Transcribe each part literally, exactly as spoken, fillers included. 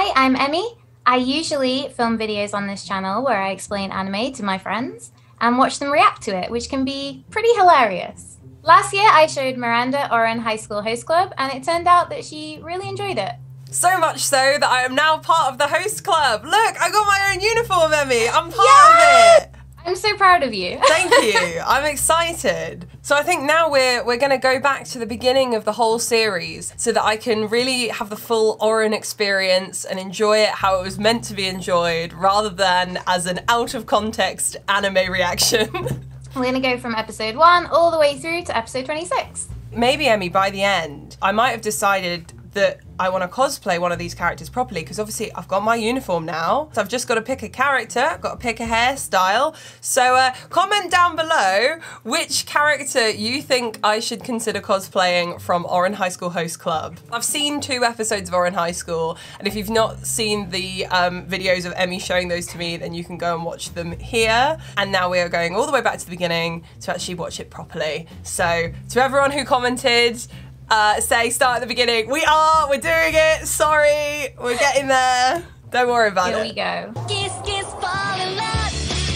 Hi, I'm Emmy. I usually film videos on this channel where I explain anime to my friends and watch them react to it, which can be pretty hilarious. Last year, I showed Miranda Oren High School Host Club, and it turned out that she really enjoyed it. So much so that I am now part of the host club. Look, I got my own uniform, Emmy. I'm part yeah! of it. I'm so proud of you. Thank you. I'm excited. So I think now we're we're going to go back to the beginning of the whole series so that I can really have the full Oren experience and enjoy it how it was meant to be enjoyed rather than as an out of context anime reaction. We're going to go from episode one all the way through to episode twenty-six. Maybe, Emmy, by the end, I might have decided that I want to cosplay one of these characters properly because obviously I've got my uniform now. So I've just got to pick a character, I've got to pick a hairstyle. So uh, comment down below which character you think I should consider cosplaying from Oren High School Host Club. I've seen two episodes of Oren High School, and if you've not seen the um, videos of Emmy showing those to me, then you can go and watch them here. And now we are going all the way back to the beginning to actually watch it properly. So to everyone who commented, Uh, say start at the beginning. We are, we're doing it. Sorry, we're getting there. Don't worry about Here it. we go. Kiss, kiss, fall in love.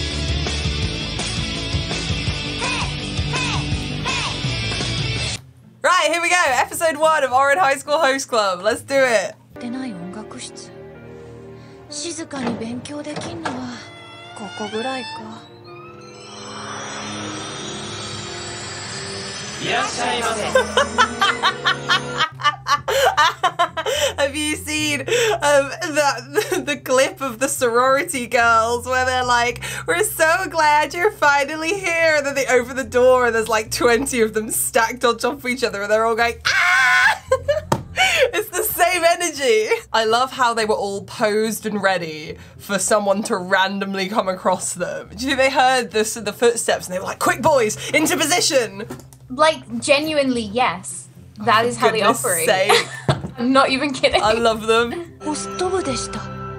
Hey, hey, hey. Right, here we go. Episode one of Oren High School Host Club. Let's do it. 出ない音楽室。静かに勉強できんのはここぐらいか。 Have you seen um, the, the clip of the sorority girls where they're like, we're so glad you're finally here, and then they open the door and there's like twenty of them stacked on top of each other and they're all going, ah! It's the same energy. I love how they were all posed and ready for someone to randomly come across them. Do you think they heard this, the footsteps and they were like, quick boys, into position? Like, genuinely, yes. That is how they Goodness operate. sake. I'm not even kidding. I love them. ホスト部でした。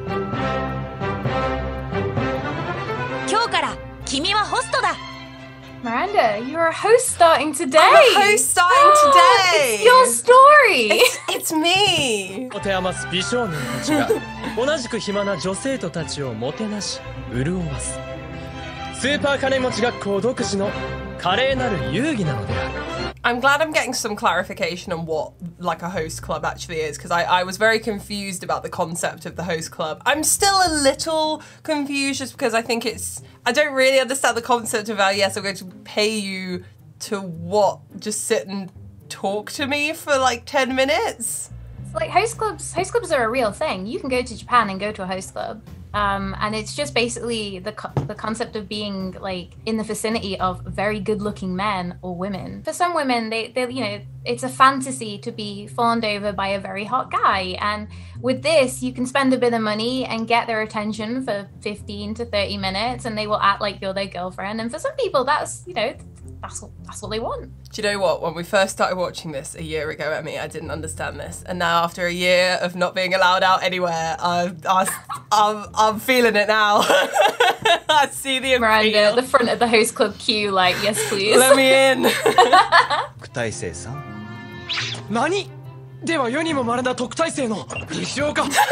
今日から君はホストだ。 Miranda, you're a host starting today. I'm a host starting today. It's your story. It's, it's me. 持て余す美少年たちが同じく暇な女生徒たちをもてなし潤わすスーパー金持ち学校独自の華麗なる遊戯なのである。 I'm glad I'm getting some clarification on what like a host club actually is, because I, I was very confused about the concept of the host club. I'm still a little confused just because I think it's, I don't really understand the concept of, oh yes, I'm going to pay you to what? Just sit and talk to me for like ten minutes? Like, host clubs, host clubs are a real thing. You can go to Japan and go to a host club. Um, and it's just basically the co the concept of being like in the vicinity of very good-looking men or women. For some women, they, they, you know, it's a fantasy to be fawned over by a very hot guy. And with this, you can spend a bit of money and get their attention for fifteen to thirty minutes, and they will act like you're their girlfriend. And for some people, that's, you know, that's what, that's what they want. Do you know what? When we first started watching this a year ago, Emmy, I didn't understand this. And now after a year of not being allowed out anywhere, I, I, I'm, I'm feeling it now. I see the appeal. Miranda at the front of the host club queue like, yes, please. Let me in. 特待生さん。 何では世にも稀な特待生の西岡 Harry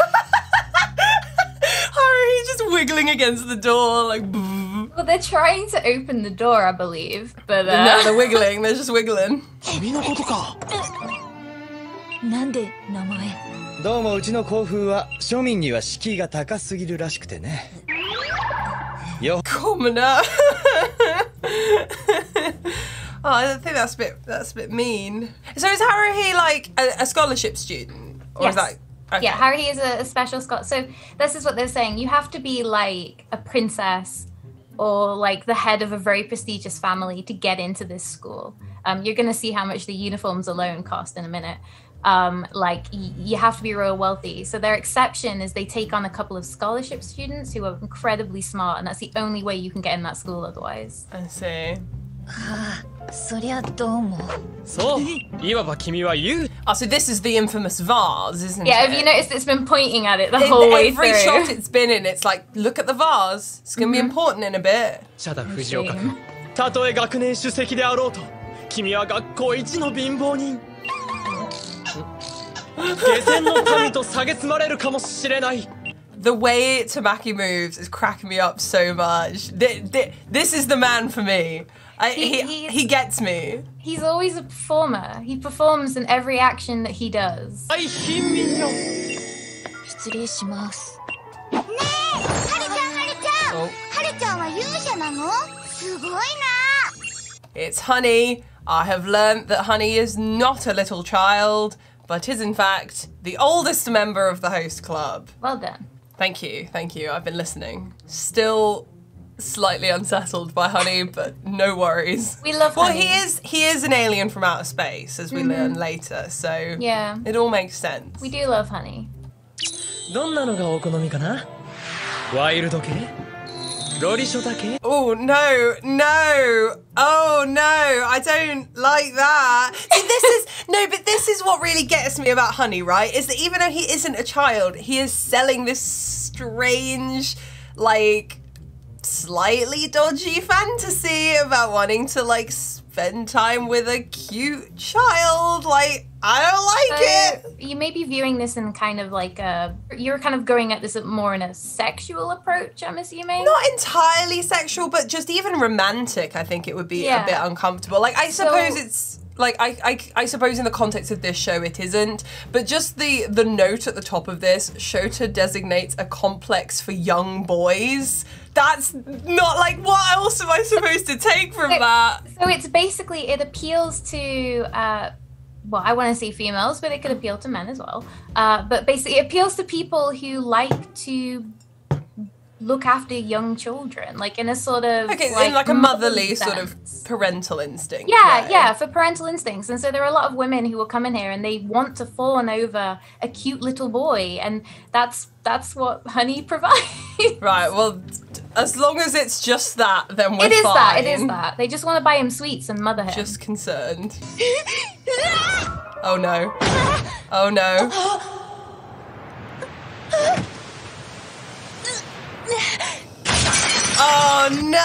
just wiggling against the door like. Well, they're trying to open the door, I believe, but uh... No, they're wiggling. They're just wiggling. 君のことか。 なんで名前？ どうもうちの校風は庶民には敷居が高すぎるらしくてね。よ。 Commoner. Oh, I think that's a bit that's a bit mean. So is Haruhi like a, a scholarship student, or Yes. is that? Okay. Yeah, Haruhi is a, a special scholar. So this is what they're saying. You have to be like a princess or like the head of a very prestigious family to get into this school. Um, you're going to see how much the uniforms alone cost in a minute. Um, like y you have to be real wealthy. So their exception is they take on a couple of scholarship students who are incredibly smart, and that's the only way you can get in that school otherwise. I see. はあ、そりゃどうも。 そういわば君は優 Oh, so this is the infamous vase, isn't Yeah, it? have you noticed it's been pointing at it the In whole way every through? shot it's been in, it's like, look at the vase. It's gonna be important in a bit. 茶田藤岡君たとえ学年主席であろうと君は学校一の貧乏人下船の民と蔑まれるかもしれない。 The way Tamaki moves is cracking me up so much. Th- th- This is the man for me. I, He- he, he's- he gets me. He's always a performer. He performs in every action that he does. はい、貧民よ。 失礼しますねえはるちゃんはるちゃん Oh. はるちゃんは勇者なのすごいな It's Honey. I have learnt that Honey is not a little child, but is in fact the oldest member of the host club. Well done. Thank you, thank you. I've been listening. Still slightly unsettled by Honey, but no worries. We love Well, Honey. he is he is an alien from outer space, as we learn later. So Yeah. it all makes sense. We do love Honey. どんなのがお好みかな？ワイルド系？ロリショタ系？ Oh no, no, oh no, I don't like that. See, this is no, but this is what really gets me about Honey, right? Is that even though he isn't a child, he is selling this strange, like, slightly dodgy fantasy about wanting to like spend time with a cute child. Like, I don't like it. So you may be viewing this in kind of like a, you're kind of going at this more in a sexual approach, I'm assuming. Not entirely sexual, but just even romantic, I think it would be Yeah. a bit uncomfortable. Like, I So- suppose it's like I, I I suppose in the context of this show it isn't, but just the the note at the top of this, Shota designates a complex for young boys. That's not like, what else am I supposed to take from that? So it's basically, it appeals to, uh, well, I want to say females, but it could appeal to men as well. Uh, but basically, it appeals to people who like to look after young children, like in a sort of Okay, in like a motherly sort of sense. parental instinct. Yeah, yeah, for parental instincts. And so there are a lot of women who will come in here and they want to fawn over a cute little boy, and that's that's what Honey provides. Right, well, t- as long as it's just that, then we're It is fine. that, it is that. They just want to buy him sweets and mother him. Just concerned. Oh no. Oh no. Oh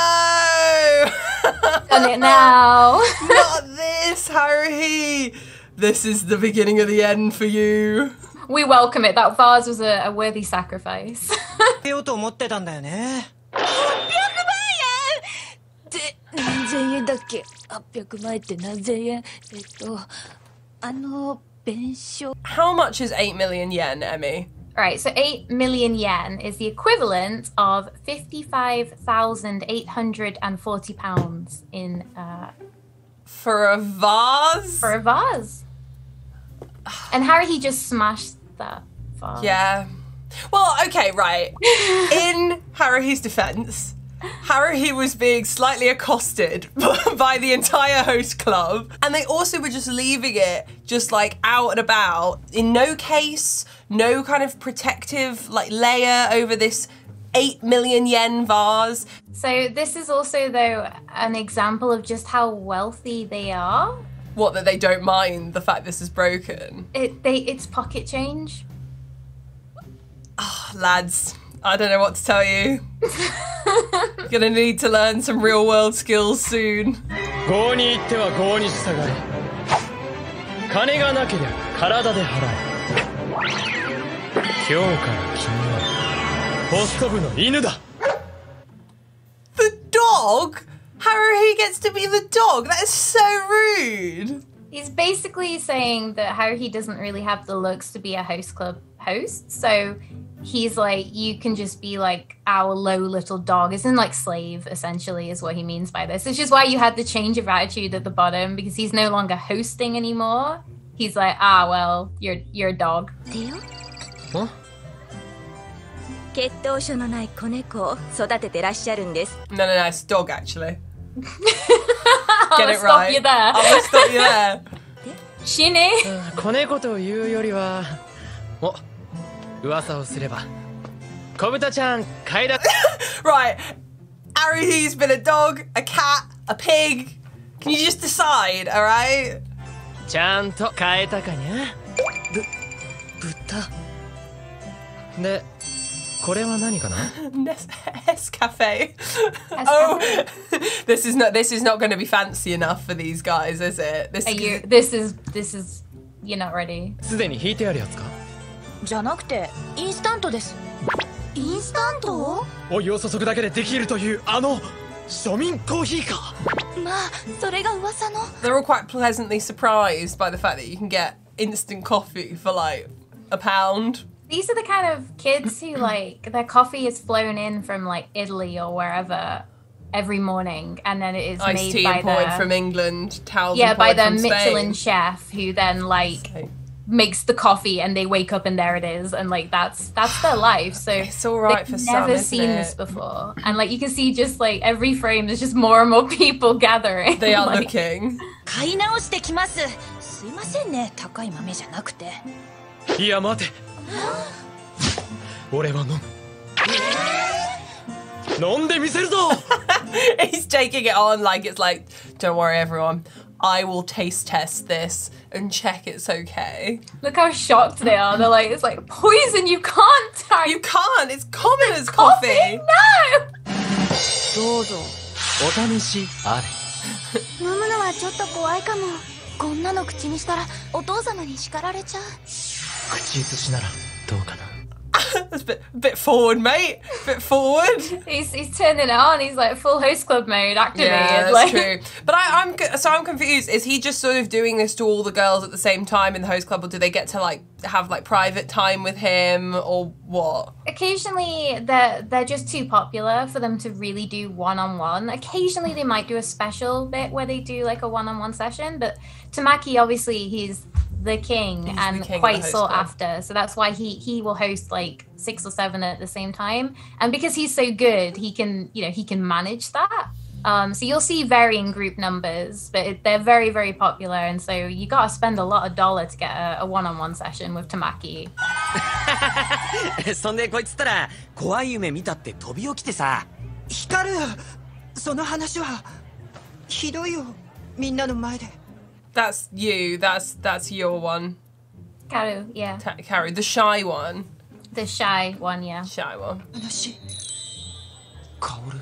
no! Done it now. Not this, Harry! This is the beginning of the end for you. We welcome it. That vase was a, a worthy sacrifice. 出ようと思ってたんだよね。 で何千円だっけはっぴゃくまんって何千円えっとあの弁償 How much is eight million yen, Emmy? Right, so eight million yen is the equivalent of fifty-five thousand eight hundred forty pounds in uh, For a vase? for a vase. And Harry, he just smashed that vase. Yeah. Well, okay, right. In Haruhi's defense, Haruhi was being slightly accosted by the entire host club, and they also were just leaving it just like out and about, in no case, no kind of protective like layer over this eight million yen vase. So this is also, though, an example of just how wealthy they are. What, that they don't mind the fact this is broken? It they it's pocket change. Lads, I don't know what to tell you. Gonna need to learn some real world skills soon. 郷に行っては郷に従え。金がなけりゃ体で払え。今日から君はホスト部の犬だ。 The dog? Haruhi gets to be the dog? That is so rude. He's basically saying that Haruhi doesn't really have the looks to be a host club host, so he's like, you can just be like our low little dog. It's in like slave, essentially, is what he means by this. It's just why you had the change of attitude at the bottom, because he's no longer hosting anymore. He's like, ah, well, you're you're a dog. でよん血統書のない子猫を育ててらっしゃるんです No, no, no, it's a dog actually. I'm Get gonna it stop right. you there. I'm gonna stop you there. Shinny. 子猫というよりは、お、噂をすれば、小豚ちゃん帰ら。 Right, Haruhi's been a dog, a cat, a pig. Can you just decide, alright? ちゃんと変えたかにゃ。 豚で、これは何かな？ Nes- Nescafe. Oh, this is not this is not going to be fancy enough for these guys, is it? This Are is you, this is this is you're not ready. すでに引いてあるやつか？ じゃなくてインスタントです。 インスタント？ お湯を注ぐだけでできるというあの庶民コーヒーか。 まあそれが噂の。 They're all quite pleasantly surprised by the fact that you can get instant coffee for like a pound. These are the kind of kids who like their coffee is flown in from like Italy or wherever every morning, and then it is Iced made tea by imported the from England, towels yeah by imported the from Michelin Spain. chef who then like Okay. makes the coffee, and they wake up and there it is, and like that's that's their life. So It's all right they've for some, never isn't seen it? this before, and like you can see just like every frame there's just more and more people gathering. They are like, looking. 買い直してきます。すいませんね、高い豆じゃなくて。 いや待て。俺は飲む。飲んでみせるぞ。 He's taking it on like it's like, don't worry everyone, I will taste test this and check it's okay. Look how shocked they are. They're like, it's like poison. You can't. Type. You can't, it's common as coffee. No. どうぞ。 お試しあれ。 飲むのはちょっと怖いかも。 こんなの口にしたらお父様に叱られちゃう。 口移しならどうかな。 That's a bit, a bit forward, mate. A bit forward. He's he's turning it on. He's like full host club mode activated. Yeah, that's like. true. But I, I'm co- so I'm confused. Is he just sort of doing this to all the girls at the same time in the host club, or do they get to like have like private time with him, or what? Occasionally, they're they're just too popular for them to really do one on one. Occasionally, they might do a special bit where they do like a one on one session. But Tamaki, obviously, he's the king He's the and king of quite the host sought club. after. So that's why he he will host like six or seven at the same time. And because he's so good, he can you know he can manage that. Um, so you'll see varying group numbers, but it, they're very, very popular, and so you gotta spend a lot of dollar to get a, a one-on-one session with Tamaki. そんでこいつったら怖い夢見たって飛び起きてさ。光る。その話はひどいよ。みんなの前で。 That's you. That's that's your one. Karu, yeah, Ta- Carrie, the shy one. the shy one, yeah. Shy one. 話。カオル。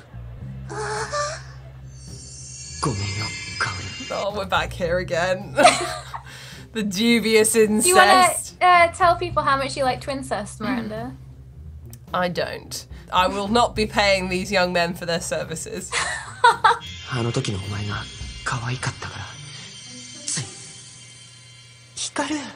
ごめんよ、カオル。 Oh, we're back here again. The dubious Do you incest. wanna uh, tell people how much you like Twincest, Miranda? I don't. I will not be paying these young men for their services. あの時のお前が可愛かったから。つい。光る。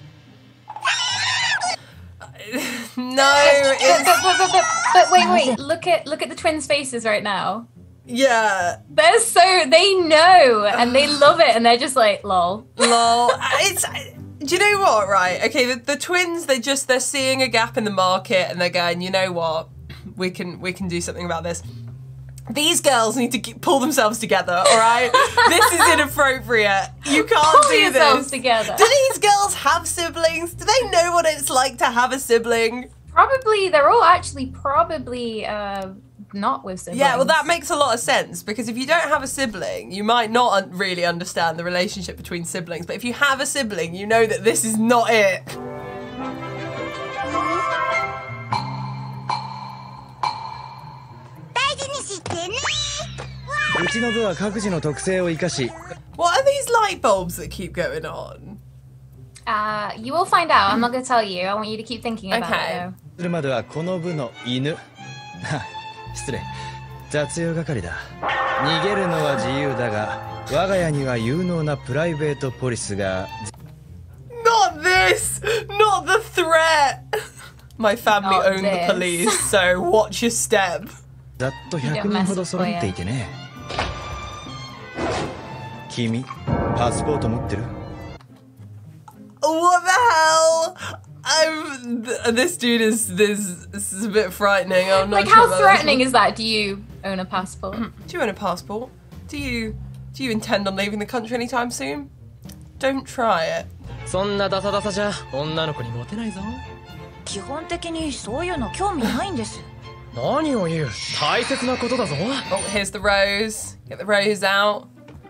No, But, it's but, but, but, but wait, wait. Look at look at the twins' faces right now. yeah. They're so they know and they love it, and they're just like, lol. Lol. It's. Do you know what? Right. Okay. The, the twins. They just they're seeing a gap in the market, and they're going. You know what? We can we can do something about this. These girls need to keep, pull themselves together. All right. This is inappropriate. You can't Pull do yourselves this. together. Do these girls have siblings? Do they know what it's like to have a sibling? Probably they're all actually probably uh, not with siblings. Yeah, well, that makes a lot of sense because if you don't have a sibling, you might not un- really understand the relationship between siblings. But if you have a sibling, you know that this is not it. 大事にしてね。 うちの部は各自の特性を生かし What are these light bulbs that keep going on? Uh, you will find out. I'm not gonna tell you. I want you to keep thinking about Okay. it. するまではこの部の犬は失礼雑用係だ逃げるのは自由だが我が家には有能なプライベートポリスが Not this! Not the threat! My family Not own the this. police, so watch your step. ざっとひゃくにんほど揃っていてね君パスポート持ってる What the hell? I'm. Th- this dude is this. This is a bit frightening. I'm not Like, sure how about threatening this is that? Do you own a passport? one. Do you own a passport? Do you? Do you intend on leaving the country anytime soon? Don't try it. そんなダサダサじゃ女の子にモテないぞ。 基本的にそういうの興味ないんです。 何を言う、大切なことだぞ。 Oh, here's the rose. Get the rose out.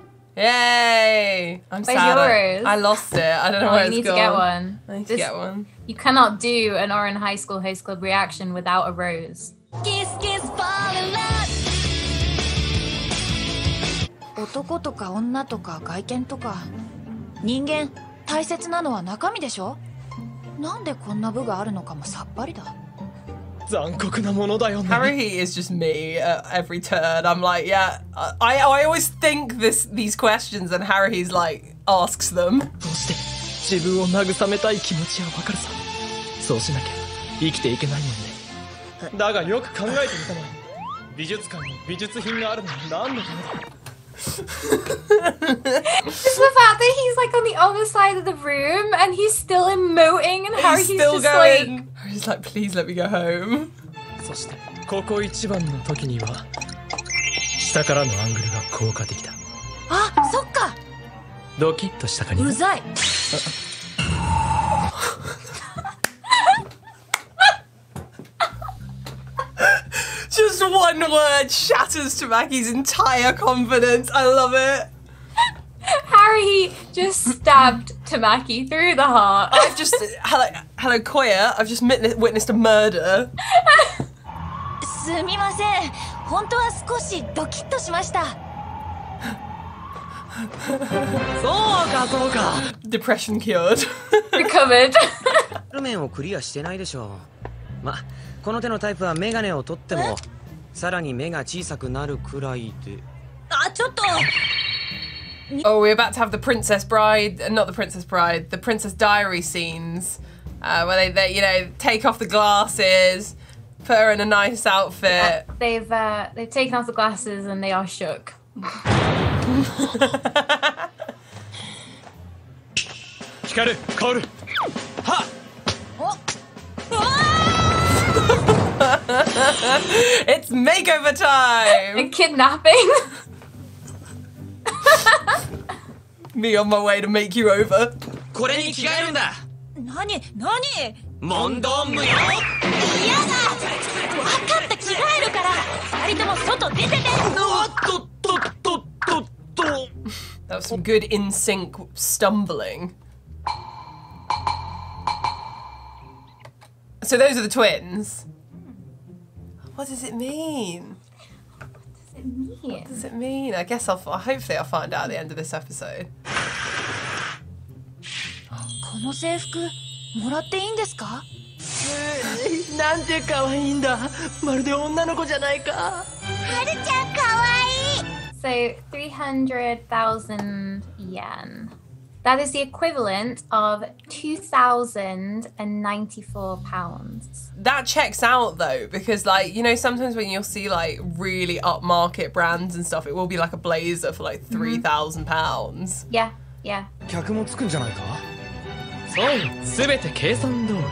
Yay! I'm Where's sad. I, yours? I lost it. I don't know Oh, where you it's need gone. to get one. I need to This- get one. You cannot do an Oran High School Host Club reaction without a rose. Kiss kiss fall in love 男とか女とか外見とか人間大切なのは中身でしょ。なんでこんな部があるのかもさっぱりだ。 残酷なものだよね。 Haruhi is just me at every turn. I'm like, yeah, I I always think this these questions and Haruhi's like asks them. どうして自分を慰めたい気持ちはわかるさ。そうしなきゃ生きていけないもんね。だがよく考えてみたら美術館に美術品があるのは何のためだ。 It's the fact that he's like on the other side of the room and he's still emoting and Haruhi's He's still just going. like Haruhi's like, please let me go home. そしてここ一番の時には下からのアングルが効果的だ。 あ、そっか。 ドキッとしたかに。 うざい。 Just one word shatters Tamaki's entire confidence. I love it. Haruhi just stabbed Tamaki through the heart. I've just hello hello Koya. I've just witnessed witnessed a murder. すみません。本当は少しドキッとしました。 そうかそうか。 Depression cured. Recovered. ルメンをクリアしてないでしょう。ま、この手のタイプはメガネを取ってもさらに目が小さくなるくらいで。 あ、ちょっと。 Oh, we're about to have the Princess Bride, uh, not the Princess Bride, the Princess Diary scenes, uh, where they, they, you know, take off the glasses, put her in a nice outfit. They've uh, they've taken off the glasses and they are shook. Hikaru, Kaoru. Ha! It's makeover time! And kidnapping. Me on my way to make you over. これに着替えるんだ。 なに、なに。 問答無用。 嫌だ。分かった、着替えるから。二人とも外出てて。 おっとっとっとっとっと。 That was some good in sync stumbling. So those are the twins. What does it mean? What does it mean? I guess I'll hopefully I'll find out at the end of this episode. この制服もらっていいんですか？ なんて可愛いんだ。まるで女の子じゃないか。 はるちゃんかわいい。 So three hundred thousand yen. That is the equivalent of two thousand ninety-four pounds. That checks out though, because like, you know, sometimes when you'll see like really upmarket brands and stuff, it will be like a blazer for like three thousand pounds. Yeah, yeah. 客もつくんじゃないか。 そう、すべて計算通り。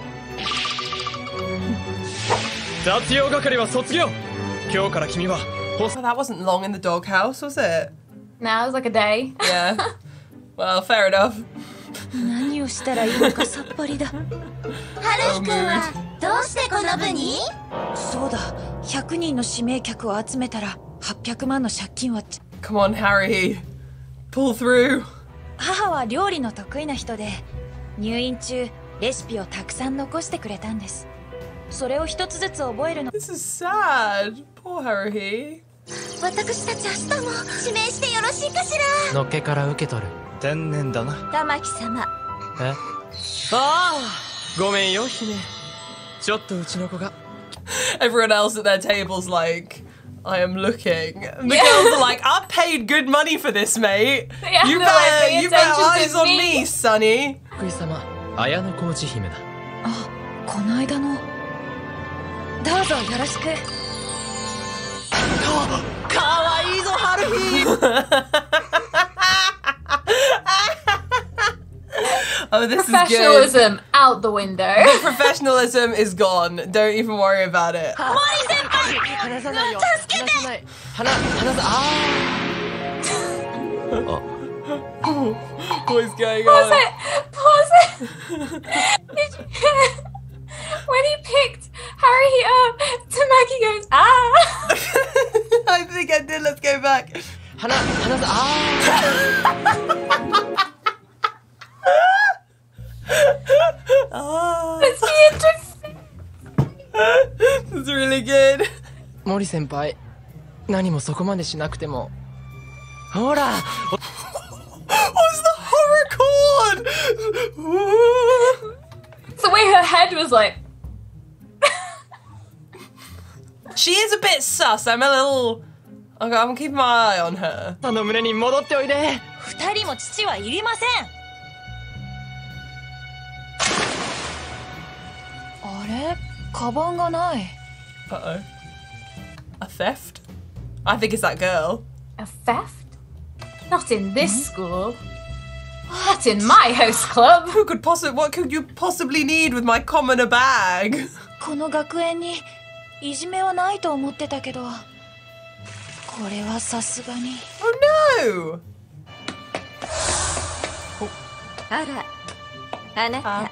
雑用係は卒業。今日から君は。 Oh, that wasn't long in the doghouse, was it? No, it was like a day. Yeah. Well, fair enough. 何をしたらいいのかさっぱりだ。 はるひくんはどうしてこの部に？ そうだ、ひゃくにんの指名客を集めたらはっぴゃくまんの借金は。 Come on, Harry. Pull through. 母は料理の得意な人で、入院中レシピをたくさん残してくれたんです。それを一つずつ覚えるの。 This is sad. Poor Haruhi. 私たち明日も指名してよろしいかしら？ のっけから受け取る。 天然だな。 玉木様。 え？ああ、ごめんよ姫。ちょっとうちの子が。 Everyone else at their table's like, I am looking. And the girls are like, I paid good money for this, mate. Yeah, you they're like, better, pay you better attention eyes to on me. me, Sonny. 福井様、綾小路姫だ。 あ、この間の。どうぞよろしく。 かわいいぞ、ハルヒー。 Oh, this is good. Professionalism out the window. Professionalism is gone. Don't even worry about it. 森先輩、 離さないよ。離さない。離、離さ、ああ。 What is going Pause on? it! Pause it! Did you hear? When he picked Harry up, Tamaki goes, ah! I think I did. Let's go back. 離、離さ、ああ。 Oh, It's the interesting. this is really good. 森先輩、何もそこまでしなくても。ほら。 What's the horror chord? It's the way her head was like. She is a bit sus. I'm a little. Okay, I'm keeping my eye on her. あの胸に戻っておいで。 二人も父はいりません。あれ、カバンがない。 Uh oh. A theft? I think it's that girl. A theft? Not in this school. Not in my host club. Who could possibly? What could you possibly need with my commoner bag? この学園にいじめはないと思ってたけど、これはさすがに。 Oh no! あら、あなた。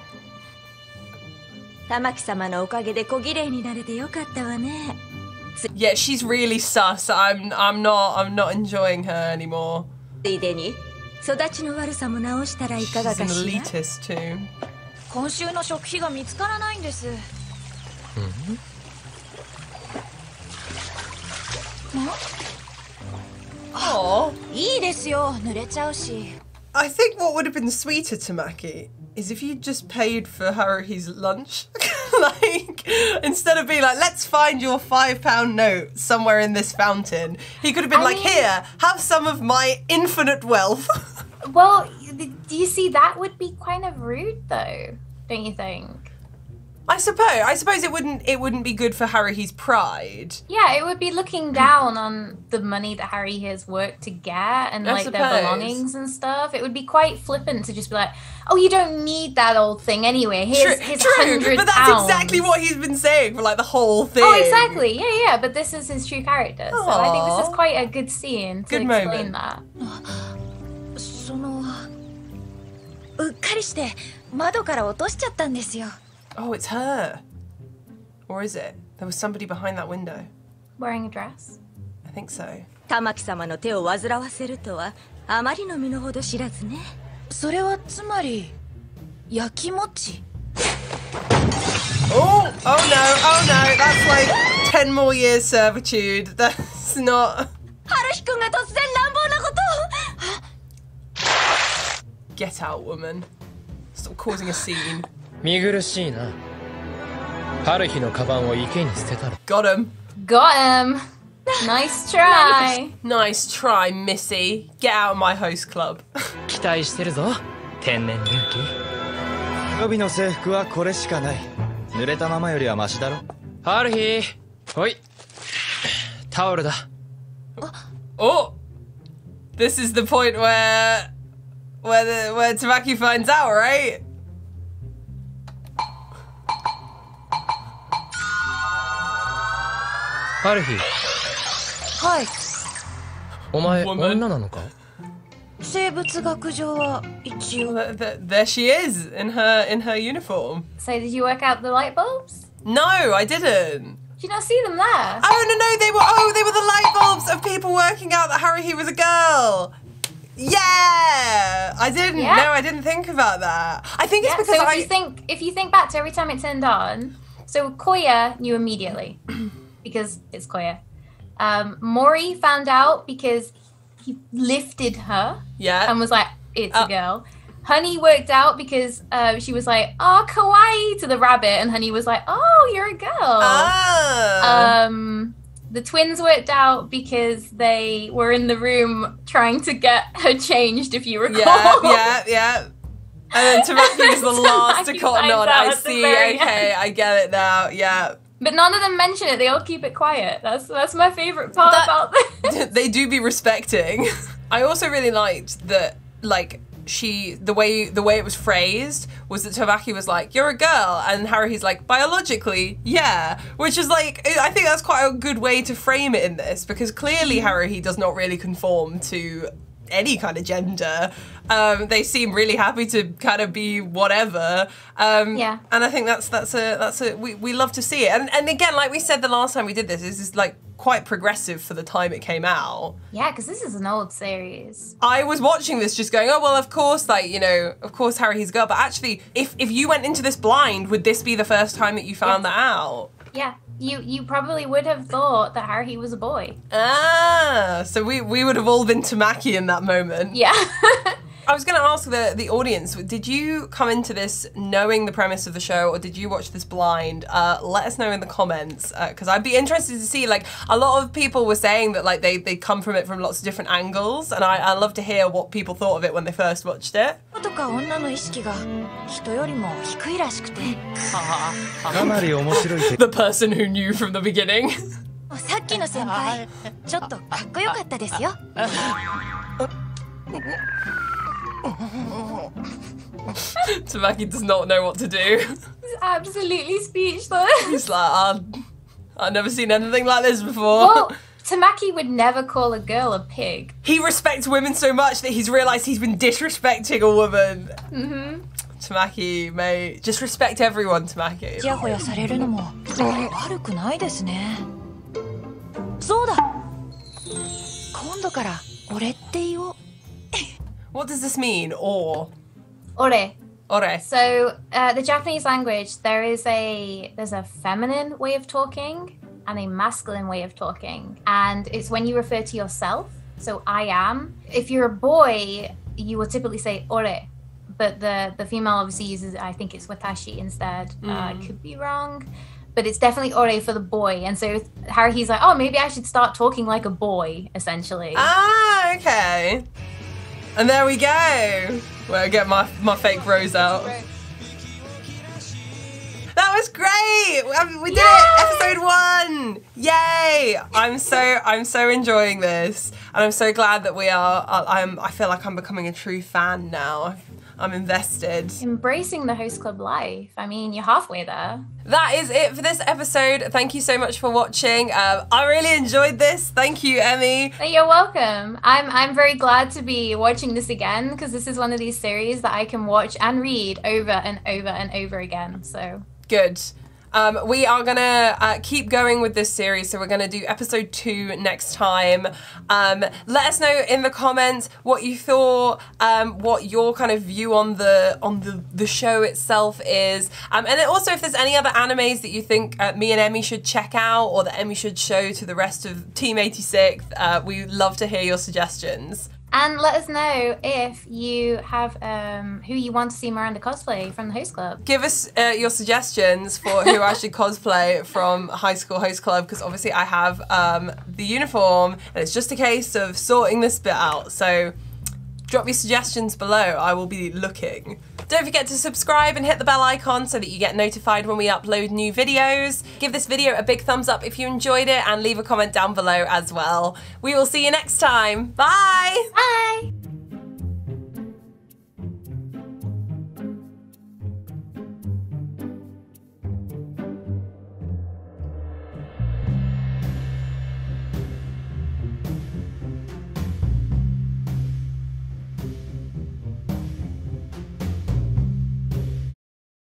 玉木様のおかげで小綺麗になれてよかったわね。 Yeah, she's really sus. I'm, I'm not, I'm not enjoying her anymore. ついでに育ちの悪さも直したらいかが She's か an しら。 elitist too. 今週の食費が見つからないんです。 Oh. いいですよ、濡れちゃうし。 I think what would have been sweeter to Maki is if you just paid for Haruhi's lunch. Like, instead of being like, let's find your five pound note somewhere in this fountain, he could have been I like, mean- here, have some of my infinite wealth. Well, do you see that would be kind of rude though, don't you think? I suppose. I suppose it wouldn't. It wouldn't be good for Haruhi's pride. Yeah, it would be looking down on the money that Harry has worked to get and I like their suppose. belongings and stuff. It would be quite flippant to just be like, "Oh, you don't need that old thing anyway. Here's True, his true, hundred but that's pounds." exactly what he's been saying for like the whole thing. Oh, exactly. Yeah, yeah. But this is his true character, so I think this Aw. is quite a good scene to Good explain moment. that. その、うっかりして窓から落としちゃったんですよ。 Oh, it's her. Or is it? There was somebody behind that window. Wearing a dress. I think so. 玉木様の手を煩わせるとはあまりの身の程知らずね。 それはつまり焼き餅。 Oh, oh no, oh no, that's like ten more years servitude. That's not... 春日くんが突然乱暴なことを。 Get out, woman. Stop causing a scene. 見苦しいな。春日のカバンを池に捨てたら。 Got him. Got him. Nice try. Nice try, Missy. Get out of my host club. 期待してるぞ、天然ルーキー。 予備の制服はこれしかない。濡れたままよりはマシだろ。 春日、ほい。タオルだ。 Oh, this is the point where, where the where Tamaki finds out, right? Haruhi. はい。 お前 Woman. 女なのか？ 生物学上は一応。 Th- th- There she is in her in her uniform. So did you work out the light bulbs? No, I didn't. Did you not see them there? Oh no no, they were oh they were the light bulbs of people working out that Haruhi was a girl. Yeah, I didn't. Yeah. No, I didn't think about that. I think it's Yeah, because so if I. you think if you think back to every time it turned on, so Koya knew immediately because it's Koya. Um, Mori found out because he lifted her Yeah. and was like, "It's Oh. a girl." Honey worked out because uh, she was like, "Oh, kawaii" to the rabbit, and Honey was like, "Oh, you're a girl." Ah. Um, the twins worked out because they were in the room trying to get her changed, if you recall. yeah, yeah, yeah. And then Tamaki was the last to Tamaki cotton finds on. out I at the see. very Okay, I get it now. Yeah. But none of them mention it. They all keep it quiet. That's that's my favorite part That- about this. They do be respecting. I also really liked that, like, she the way the way it was phrased was that Tamaki was like, "You're a girl," and Haruhi's like, "Biologically, yeah," which is like, I think that's quite a good way to frame it in this, because clearly Haruhi does not really conform to any kind of gender. Um, they seem really happy to kind of be whatever. Um, Yeah. And I think that's that's a that's a we, we love to see it. And and again, like we said the last time we did this, this is like quite progressive for the time it came out. Yeah, because this is an old series. I was watching this just going, oh well, of course, like, you know, of course Haruhi's a girl. But actually, if if you went into this blind, would this be the first time that you found Yes. that out? Yeah, you you probably would have thought that Haruhi was a boy. Ah, so we we would have all been Tamaki in that moment. Yeah. I was going to ask the, the audience, did you come into this knowing the premise of the show, or did you watch this blind? Uh, let us know in the comments, because uh, I'd be interested to see, like, a lot of people were saying that, like, they, they come from it from lots of different angles, and I, I love to hear what people thought of it when they first watched it. かなり面白い The person who knew from the beginning. さっきの先輩ちょっとかっこよかったですよ Tamaki does not know what to do. He's absolutely speechless. He's like, I've, I've never seen anything like this before. Well, Tamaki would never call a girl a pig. He respects women so much that he's realised he's been disrespecting a woman. Mm-hmm. Tamaki may just respect everyone, Tamaki. ちやほやされるのも悪くないですねそうだ今度から俺って言おう What does this mean? Or? Ore. Ore. So uh, the Japanese language, there is a there's a feminine way of talking and a masculine way of talking, and it's when you refer to yourself. So I am. If you're a boy, you will typically say ore, but the the female obviously uses, I think it's watashi instead. Mm. Uh, I could be wrong, but it's definitely ore for the boy. And so Haruhi's like, oh, maybe I should start talking like a boy, essentially. Ah, okay. And there we go. Well, I get my my fake rose out. That was great. We did Yay! it. Episode one. Yay! I'm so I'm so enjoying this, and I'm so glad that we are. I'm. I feel like I'm becoming a true fan now. I'm invested. Embracing the host club life. I mean, you're halfway there. That is it for this episode. Thank you so much for watching. Um, I really enjoyed this. Thank you, Emmy. You're welcome. I'm I'm very glad to be watching this again, because this is one of these series that I can watch and read over and over and over again. So good. Um, we are gonna uh, keep going with this series, so we're gonna do episode two next time. Um, let us know in the comments what you thought, um, what your kind of view on the on the, the show itself is, um, and then also if there's any other animes that you think uh, me and Emmy should check out, or that Emmy should show to the rest of Team eighty-six. Uh, we love to hear your suggestions. And let us know if you have um, who you want to see Miranda cosplay from the host club. Give us uh, your suggestions for who I should cosplay from High School Host Club, because obviously I have um, the uniform, and it's just a case of sorting this bit out. So drop your suggestions below. I will be looking. Don't forget to subscribe and hit the bell icon so that you get notified when we upload new videos. Give this video a big thumbs up if you enjoyed it, and leave a comment down below as well. We will see you next time. Bye! Bye!